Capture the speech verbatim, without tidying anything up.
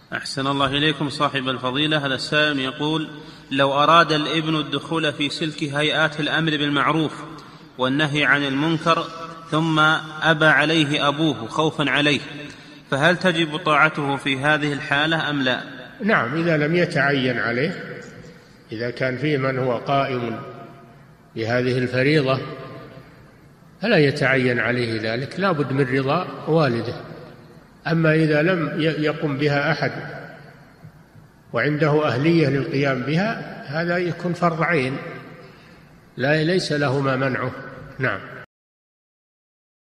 أحسن الله إليكم صاحب الفضيلة. هذا السائل يقول: لو أراد الابن الدخول في سلك هيئات الأمر بالمعروف والنهي عن المنكر ثم أبى عليه أبوه خوفا عليه، فهل تجب طاعته في هذه الحالة أم لا؟ نعم، إذا لم يتعين عليه، إذا كان فيه من هو قائم بهذه الفريضة فلا يتعين عليه ذلك، لا بد من رضا والده. أما إذا لم يقم بها أحد وعنده أهلية للقيام بها، هذا يكون فرض عين، لا ليس له ما منعه. نعم.